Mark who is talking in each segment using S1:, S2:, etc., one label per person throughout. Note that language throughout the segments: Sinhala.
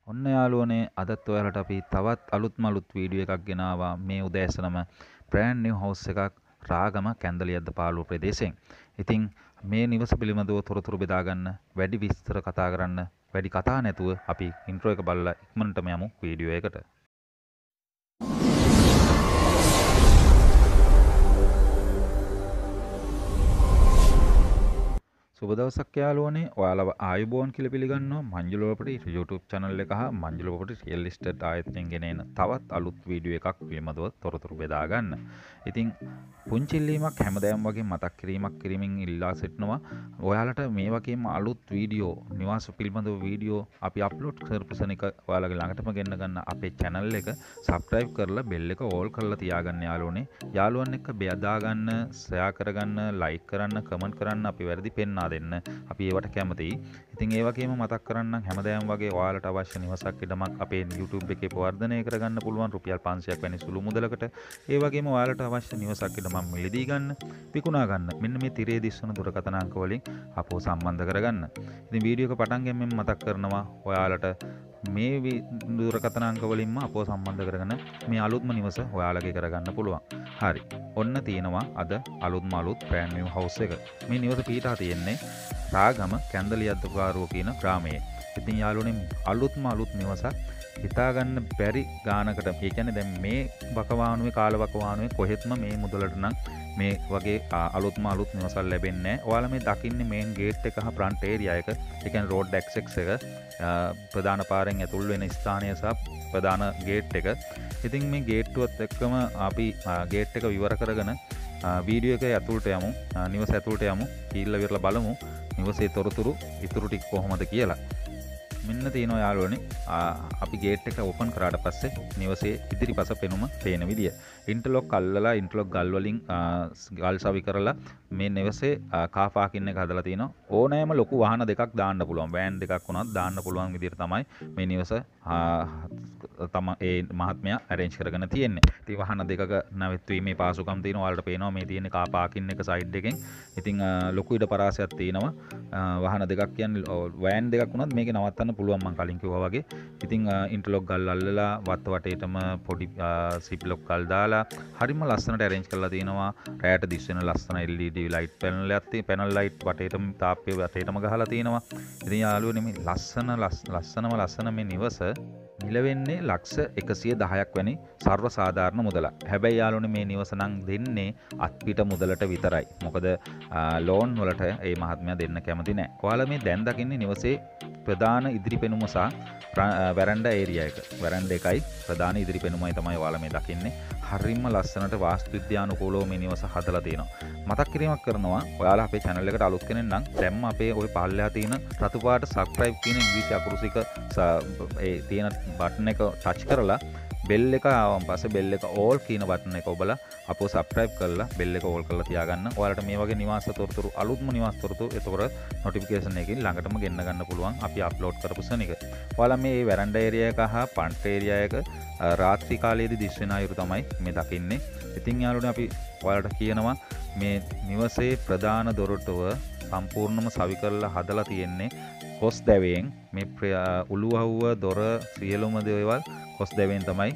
S1: ඔන්න යාළුවනේ අදත් ඔයාලට අපි තවත් අලුත් වීඩියෝ එකක් ගෙනාවා මේ උදෑසනම බ්‍රෑන්ඩ් නිව් හවුස් එකක් රාගම කැන්දලියද්ද පාළුව ප්‍රදේශයෙන්. ඉතින් මේ නිවස පිළිබඳව තොරතුරු බෙදා ගන්න, වැඩි විස්තර කතා කරන්න, වැඩි කතා නැතුව අපි ඉන්ට්‍රෝ එක බලලා ඉක්මනටම යමු වීඩියෝ එකට. සුබ දවසක් යාළුවනේ. ඔයාලව ආයුබෝවන් කියලා පිළිගන්නවා මංජුල ප්‍රොපර්ටි YouTube channel එක හා මංජුල ප්‍රොපර්ටි රියල් එස්ටේට් ආයතනයෙන් ගෙන එන තවත් අලුත් වීඩියෝ එකක් පිළිබඳව තොරතුරු බෙදා ගන්න. ඉතින් පුංචි ඉල්ලීමක් හැමදාම වගේ මතක් කිරීමෙන් ඉල්ලා සිටිනවා. ඔයාලට මේ වගේම අලුත් වීඩියෝ නිවාස පිළිබඳව වීඩියෝ අපි අප්ලෝඩ් කරපුසන එක ඔයාලගේ ළඟටම ගෙන්න ගන්න අපේ channel එක subscribe කරලා bell එක all කරලා තියාගන්න යාළුවනේ. යාළුවන් එක්ක බෙදා ගන්න, share කරගන්න, like කරන්න, comment කරන්න අපි වැඩි පෙන්නා දෙන්න අපි ඒවට කැමතියි. ඉතින් ඒ වගේම මතක් කරන්නම් හැමදාම වගේ ඔයාලට අවශ්‍ය නිවසක් ඉඩමක් අපේ YouTube එකේ වර්ධනය කරගන්න පුළුවන් රුපියල් 500ක් වැනි සුළු මුදලකට. ඒ වගේම ඔයාලට අවශ්‍ය නිවසක් ඉඩමක් මිලදී ගන්න, විකුණා ගන්න. මෙන්න මේ තිරේ දිස්වන දුරකථන අංක වලින් අපව සම්බන්ධ කරගන්න. ඉතින් වීඩියෝ එක පටන් ගැනීමෙන් මතක් කරනවා ඔයාලට මේ දුරකථන අංක වලින්ම අපව සම්බන්ධ කරගෙන මේ අලුත්ම නිවස ඔයාලගේ කරගන්න පුළුවන්. හරි. ඔන්න තියෙනවා අද අලුත් බ්‍රෑන්ඩ් නිව් හවුස් එක. මේ නිවස පිහිටා තියෙන්නේ රාගම කැන්දලියද්දකාරුව කියන ග්‍රාමයේ. ඉතින් යාළුවනේ අලුත් නිවසක් හිතාගන්න බැරි ගානකට. ඒ කියන්නේ දැන් මේ වකවානුවේ කාලවකවානුවේ කොහෙත්ම මේ මුදලට නම් මේ වගේ අලුත් නිවසක් ලැබෙන්නේ නැහැ. ඔයාලා මේ දකින්නේ මේන් ගේට් එක හා ෆ්‍රන්ට් ඒරියා එක. ඒ කියන්නේ රෝඩ් ඇක්සස් එක ප්‍රධාන පාරෙන් ඇතුල් වෙන ස්ථානය සහ ප්‍රධාන ගේට් එක. ඉතින් මේ ගේට්ටුවත් එක්කම අපි ගේට් එක විවර කරගෙන වීඩියෝ එක ඇතුළට යමු. නිවස ඇතුළට යමු. කීල්ල විරලා බලමු නිවසේ තොරතුරු ඉතුරු ටික කොහොමද කියලා. මෙන්න තියෙනවා යාළුවනේ අපි ගේට් එක ඕපන් කරාට පස්සේ නිවසේ ඉදිරිපස පෙනුම පේන විදිය. ඉන්ටර්ලොක් අල්ලලා ඉන්ටර්ලොක් ගල් වලින් ගල් සවි කරලා මේ නිවසේ කාර් පාකින් එක හදලා තිනවා. ඕනෑම ලොකු වාහන දෙකක් දාන්න පුළුවන්. වෑන් දෙකක් වුණත් දාන්න පුළුවන් විදියට තමයි මේ නිවස ඒ මහත්මයා arrange කරගෙන තියෙන්නේ. ඉතින් වාහන දෙකක නැවැත්වීමේ පාසුකම් තියෙනවා. ඔයාලට පේනවා මේ තියෙන කාර් පාකින් එක සයිඩ් එකෙන්. ඉතින් ලොකු ඉඩ පරාසයක් තියෙනවා. වාහන දෙකක් කියන්නේ වෑන් දෙකක් වුණත් මේකේ නවත්තන්න පුළුවන් මම කලින් කිව්වා වගේ. ඉතින් ඉන්ටර්ලොක් ගල් අල්ලලා වටේටම පොඩි සිප් ලොක් ගල් දාලා හරිම ලස්සනට arrange කරලා තිනවා. රැයට දිස් වෙන ලස්සන LED light panel එකක් තියෙන panel light වටේටම තාප්පේ වටේටම ගහලා තිනවා. ඉතින් යාළුවනේ මේ ලස්සන මේ නිවස මිලවෙන්නේ ලක්ෂ 110ක් වැනි සර්ව සාධාරණ මුදලක්. හැබැයි යාළුවනේ මේ නිවස නම් දෙන්නේ අත්පිට මුදලට විතරයි. මොකද ලෝන් වලට මේ මහත්මයා දෙන්න කැමති නැහැ. ඔයාලා මේ දැන් දකින්නේ නිවසේ ප්‍රධාන ඉදිරි පෙනුම සහ වැරන්ඩා ඒරියා එක. වැරන්ඩා එකයි ප්‍රධාන ඉදිරි පෙනුමයි තමයි ඔයාලා මේ දකින්නේ. හරිම ලස්සනට වාස්තු විද්‍යානුකූලව මේ නිවස හදලා තියෙනවා. මතක් කිරීමක් කරනවා ඔයාලා අපේ channel එකට අලුත් කෙනෙක් නම් දැන්ම අපේ ওই පල්ලෙහා තියෙන රතු පාට subscribe කියන ඉංග්‍රීසි අකුරුසික ඒ තියෙන බටන් එක ටච් කරලා බෙල් එක ආවම පස්සේ බෙල් එක all කියන බටන් එක ඔබලා අපෝ subscribe කරලා බෙල් එක all කරලා තියාගන්න. ඔයාලට මේ වගේ නිවාස තොරතුරු අලුත්ම නිවාස තොරතුරු ඒතකොට notification එකකින් ළඟටම ගෙන්න ගන්න පුළුවන් අපි අප්ලෝඩ් කරපු සෙනඟ. ඔයාලා මේ වැරන්ඩා ඒරියා එක හා ෆ්‍රන්ට් ඒරියා එක රාත්‍රී කාලයේදී දිස් වෙන අයුරු තමයි මේ දකින්නේ. ඉතින් යාළුවනේ අපි ඔයාලට කියනවා මේ නිවසේ ප්‍රධාන දොරටුව සම්පූර්ණම සවි කරලා හදලා තියෙන්නේ කොස් දැවයෙන්. මේ උළුවහුව දොර සියලුම දේවල් කොස් දැවයෙන් තමයි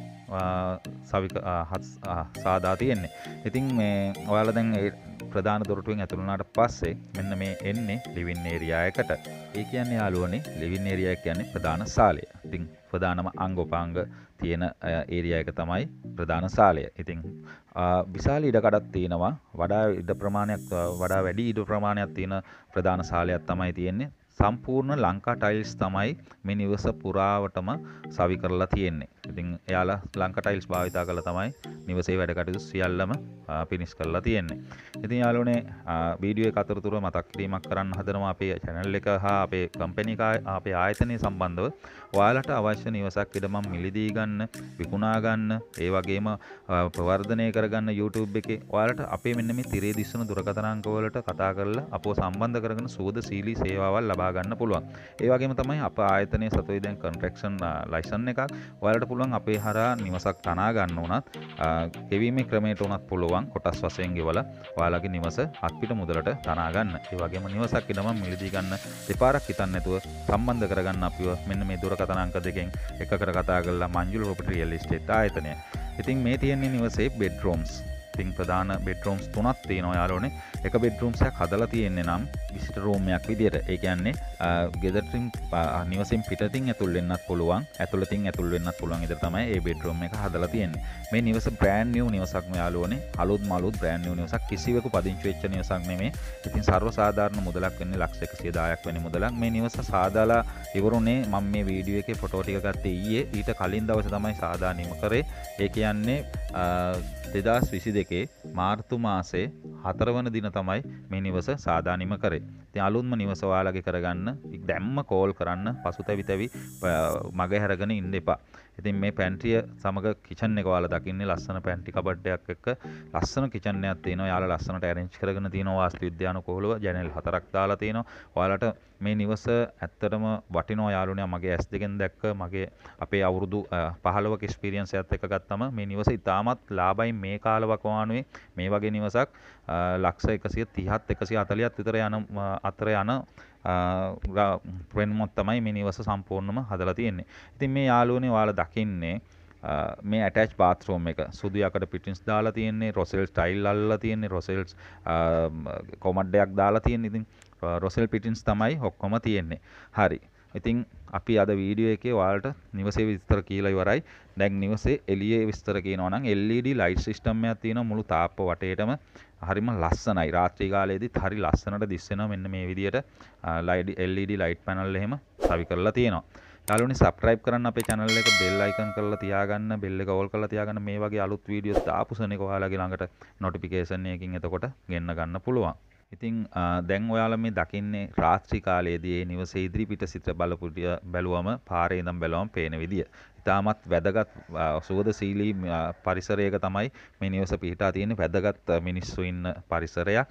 S1: සාදා තියෙන්නේ. ඉතින් මේ ඔයාලා දැන් ඒ ප්‍රධාන දොරටුවෙන් ඇතුළු වුණාට පස්සේ මෙන්න මේ එන්නේ ලිවින් ඒරියා එකට. ඒ කියන්නේ යාළුවනේ ලිවින් ඒරියා කියන්නේ ප්‍රධාන සාලය. ඉතින් ප්‍රධානම අංගෝපාංග තියෙන ඒරියා එක තමයි ප්‍රධාන සාලය. ඉතින් විශාල ඉඩකඩක් තියෙනවා. වඩා වැඩි ඉඩ ප්‍රමාණයක් තියෙන ප්‍රධාන සාලයක් තමයි තියෙන්නේ. සම්පූර්ණ ලංකා ටයිල්ස් තමයි මේ නිවස පුරාවටම සවි කරලා තියෙන්නේ. ඉතින් එයාලා ලංකා ටයිල්ස් භාවිතා කරලා තමයි නිවසේ වැඩ කටයුතු සියල්ලම ෆිනිෂ් කරලා තියෙන්නේ. ඉතින් යාළුවනේ වීඩියෝ එක අතරතුර මතක් කිරීමක් කරන්න හදනවා අපේ channel එක හා අපේ කම්පැනි එක අපේ ආයතනය සම්බන්ධව. ඔයාලට අවශ්‍ය නිවසක් ඉදමම් මිලදී ගන්න, විකුණා ගන්න, ඒ වගේම ප්‍රවර්ධනය කරගන්න YouTube එකේ ඔයාලට අපේ මෙන්න මේ තිරේ දිස්සන දුරකථන අංක වලට කතා කරලා අපව සම්බන්ධ කරගෙන සුවද සීලී සේවාවල් ලබා ලබා ගන්න පුළුවන්. ඒ වගේම තමයි අප ආයතනයේ සතුයි දැන් කන්ස්ට්‍රක්ෂන් ලයිසන් එකක්. ඔයාලට පුළුවන් අපේ හරහා නිවසක් තනා ගන්න උනත් ගෙවීමේ ක්‍රමයට උනත් පුළුවන් කොටස් වශයෙන් ගෙවලා ඔයාලගේ නිවස අත්පිට මුදලට තනා ගන්න. ඒ වගේම නිවසක් ඉදම මිලදී ගන්න දෙපාරක් හිතන්නේ නැතුව සම්බන්ධ කරගන්න අපිව මෙන්න මේ දුරකථන අංක දෙකෙන් එකකට කතා කරලා මංජුල ප්‍රොපර්ටි රියල් එස්ටේට් ආයතනය. ඉතින් මේ තියෙන්නේ නිවසේ බෙඩ්රූම්ස්. ඉතින් ප්‍රධාන බෙඩ්රූම්ස් තුනක් තියෙනවා යාළුවනේ. එක බෙඩ්රූම්ස් එකක් හදලා තියෙන්නේ නම් විසිටර් රූම් එකක් විදියට. ඒ කියන්නේ ගෙදරින් නිවසින් පිටතින් ඇතුල් වෙන්නත් පුළුවන්. ඇතුළතින් ඇතුල් වෙන්නත් පුළුවන්. ඉතින් තමයි මේ බෙඩ්රූම් එක හදලා තියෙන්නේ. මේ නිවස බ්‍රෑන්ඩ් නිව් නිවසක් යාළුවනේ. අලුත් මලුත් බ්‍රෑන්ඩ් නිව් නිවසක්. කිසිවෙකු පදිංචි වෙච්ච නිවසක් නෙමෙයි. ඉතින් සර්ව සාධාරණ මුදලක් වෙන්නේ ලක්ෂ 110ක් වෙන මුදලක්. මේ නිවස සාදාලා ඉවරුනේ මම මේ වීඩියෝ එකේ ෆොටෝ ටික ගත්තේ ඊයේ. ඊට කලින් දවසේ තමයි සාදා නිම කරේ. ඒ කියන්නේ 2022 මාර්තු මාසේ 4 වන දින තමයි මේ නිවස සාදානිම කරේ. ඉතින් අලුත්ම නිවස ඔයාලගේ කරගන්න දැම්ම කෝල් කරන්න පසුතැවි මග හැරගෙන ඉන්න එපා. ඉතින් මේ පැන්ට්‍රිය සමග කිචන් එක ඔයාලා දකින්නේ ලස්සන පැන්ට්‍රි කබඩ් එකක් එක්ක ලස්සන කිචන් එකක් තියෙනවා. ඔයාලා ලස්සනට ඇරේන්ජ් කරගෙන තියෙනවා වාස්තු විද්‍යානුකූලව ජනෙල් 4ක් දාලා තියෙනවා. ඔයාලට මේ නිවස ඇත්තටම වටිනවා යාළුවනේ. මගේ S2 දැක්ක මගේ අපේ අවුරුදු 15ක එක්ස්පීරියන්ස් එකත් එක්ක ගත්තම මේ නිවස ඉතාමත් ලාභයි මේ කාලවකවානුවේ මේ වගේ නිවසක් ලක්ෂ 130ත් 140ත් විතර යන අතර යන රෙන්මොත් තමයි මේ නිවස සම්පූර්ණම හදලා තියෙන්නේ. ඉතින් මේ යාළුවනේ ඔයාලා දකින්නේ මේ ඇටච් බාත්රූම් එක සුදු යකඩ පිටින්ස් දාලා තියෙන්නේ. රොසෙල් ස්ටයිල් අල්ලලා තියෙන්නේ. රොසෙල්ස් කොමඩ්ඩයක් දාලා තියෙන්නේ. ඉතින් රොසෙල් පිටින්ස් තමයි ඔක්කොම තියෙන්නේ. හරි. ඉතින් අපි අද වීඩියෝ එකේ ඔයාලට නිවසේ විස්තර කියලා ඉවරයි. දැන් නිවසේ එළියේ විස්තර කියනවා නම් LED ලයිට් සිස්ටම් එකක් තියෙනවා මුළු තාප්ප වටේටම. හරිම ලස්සනයි. රාත්‍රී කාලයේදීත් හරි ලස්සනට දිස්සෙනවා මෙන්න මේ විදියට LED ලයිට් පැනල් එහෙම සවි කරලා තියෙනවා. යාළුවනේ subscribe කරන්න අපේ channel එක bell icon කරලා තියාගන්න, bell එක all කරලා තියාගන්න. මේ වගේ අලුත් වීඩියෝස් දාපු සෙනෙක ඔයාලගේ ළඟට notification එකකින් එතකොට ගෙන්න ගන්න පුළුවන්. ඉතින් දැන් ඔයාලා මේ දකින්නේ රාත්‍රී කාලයේදී මේ නිවසේ ඉදිරිපිට සිට බැලුවම පාරේ ඉඳන් බැලුවම පේන විදිය. ඉතාමත් වැදගත් සුවදශීලී පරිසරයක තමයි මේ නිවස පිහිටා තියෙන්නේ. වැදගත් මිනිස්සු ඉන්න පරිසරයක්.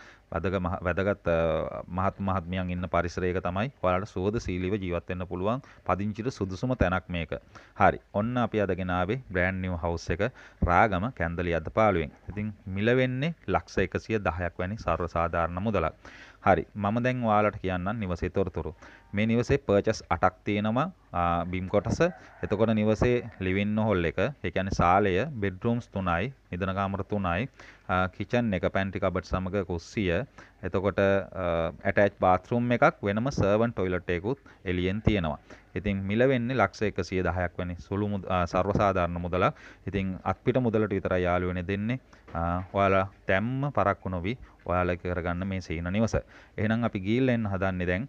S1: වැදගත් මහත්මියන් ඉන්න පරිසරයක තමයි ඔයාලට සුවදශීලීව ජීවත් වෙන්න පුළුවන් පදිංචිට සුදුසුම තැනක් මේක. හරි. ඔන්න අපි අදගෙන ආවේ බ්‍රෑන්ඩ් නිව් හවුස් එක රාගම කැන්දලි අද්දපාලුවෙන්. ඉතින් මිල වෙන්නේ ලක්ෂ 110ක් වැනි සර්ව සාධාරණ මුදලක්. හරි. මම දැන් ඔයාලට කියන්නම් නිවසේ තොරතුරු. මේ නිවසේ පර්චස් 8ක් තියෙනවා බිම් කොටස. එතකොට නිවසේ ලිවින් හෝල් එක, ඒ කියන්නේ සාලය, බෙඩ්රූම්ස් 3යි, නිදන කාමර 3යි, කිචන් එක, පැන්ට්‍රි කබඩ් සමග කුස්සිය, එතකොට ඇටච් බාත්රූම් එකක්, වෙනම සර්වන්ට් টয়ලට් එකකුත් එළියෙන් තියෙනවා. ඉතින් මිල වෙන්නේ ලක්ෂ 110ක් වැනි සුළු සර්වසාධාරණ මුදලක්. ඉතින් අත්පිට මුදලට විතරයි යාළුවනේ දෙන්නේ. ඔයාලා දැම්ම පරක්කු නොවි ඔයාලා කරගන්න මේ සීන නිවස. එහෙනම් අපි ගිහිල්ලා එන්න හදන්නේ දැන්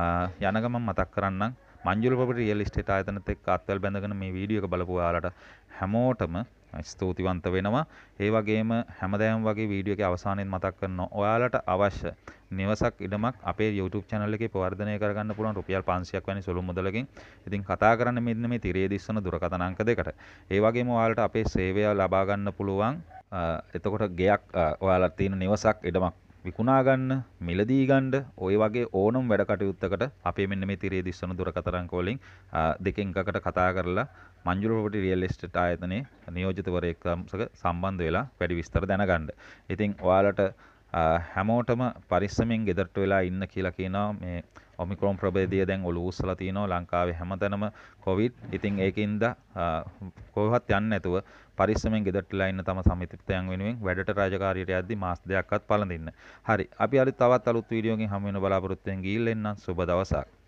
S1: යන ගමන් මතක් කරන්නම් මංජුල ප්‍රොපර්ටි රියල් එස්ටේට් ආයතනත් එක්ක අත්වැල් බැඳගෙන මේ වීඩියෝ එක බලපු ඔයාලට හැමෝටම ස්තුතිවන්ත වෙනවා. ඒ වගේම හැමදාම වගේ වීඩියෝ එකේ අවසානයේ මතක් කරනවා ඔයාලට අවශ්‍ය නිවසක් ඉඩමක් අපේ YouTube channel එකේ ප්‍රවර්ධනය කරගන්න පුළුවන් රුපියල් 500ක් වැනි සුළු මුදලකින්. ඉතින් කතා කරන්න මෙන්න මේ තිරයේ දිස්සන දුරකථන අංක දෙකට. ඒ වගේම ඔයාලට අපේ සේවය ලබා ගන්න පුළුවන්. එතකොට ගෙයක් ඔයාලට තියෙන නිවසක් ඉඩමක් විකුණා ගන්න, මිලදී ගන්න, ওই වගේ ඕනම වැඩ කටයුත්තකට අපේ මෙන්න මේ තිරයේ දිස්සන දුරකථන අංක වලින් දෙකෙන් එකකට කතා කරලා මංජුල ප්‍රොපර්ටි රියල් එස්ටේට් ආයතනයේ නියෝජිතවරයෙක් සම්බන්ධ වෙලා වැඩි විස්තර දැනගන්න. ඉතින් ඔයාලට හැමෝටම පරිස්සමෙන් ගෙදරට වෙලා ඉන්න කියලා කියනවා. මේ ඔමික්‍රෝන් ප්‍රභේදය දැන් ඔලුව උස්සලා තිනවා ලංකාවේ හැමතැනම කොවිඩ්. ඉතින් ඒකින්ද කොහොමවත් යන්නේ නැතුව පරිස්සමෙන් ගෙදරටලා ඉන්න තම සමිතියන් වෙනුවෙන් වැඩට රාජකාරියට යද්දි මාස් දෙකක්වත් පළඳින්න. හරි. අපි අද තවත් අලුත් වීඩියෝ එකකින් හමු වෙන බලාපොරොත්තු වෙන ගිහින් එන්න සුබ දවසක්.